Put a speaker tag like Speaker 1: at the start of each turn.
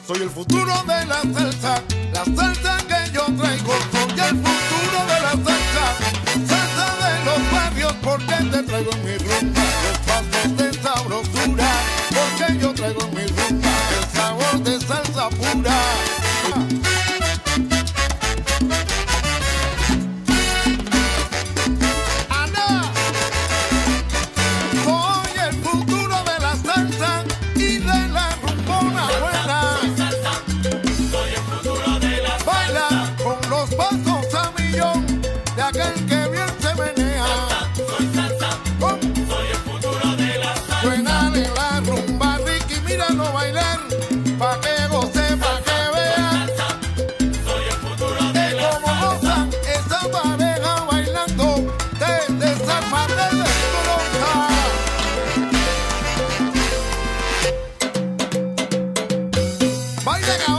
Speaker 1: Soy el futuro de la salsa que yo traigo. Soy el futuro de la salsa de los barrios, porque te traigo en mi rumba los pasos de sabrosura, porque yo traigo en mi rumba el sabor de salsa pura. Aquel que bien se menea.
Speaker 2: Soy salsa, soy el futuro de la salsa.
Speaker 1: Suénale la rumba, Ricky, míralo bailar, pa' que goce, pa' que vea.
Speaker 2: Soy el futuro de la salsa.
Speaker 1: Como gozan esa pareja bailando, te desarma, te descoloca. Baila,